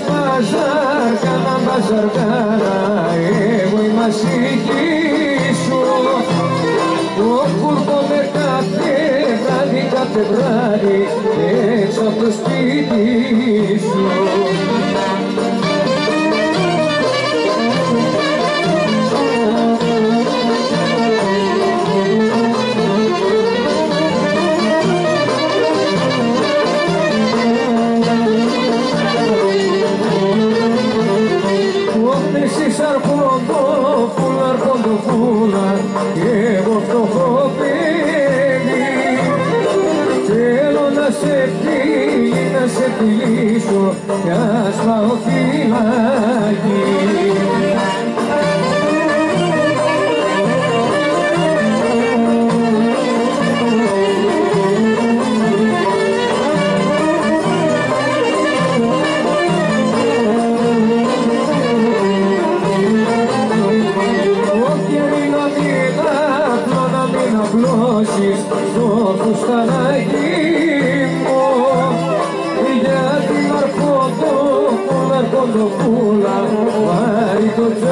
μπαζάρ, κάνα μπαζαργάρα, εγώ η μασική σου. Όπου έρχομαι κάθε βράδυ έξω από το σπίτι σου. Εσύ αρχοντοφούλα και εγώ φτωχό παιδί, θέλω να σε φίλει, να σε φιλήσω κι ας πάω φυλάκι. Στο φουστανάκι μου για την αρχοντοφούλα πάρει το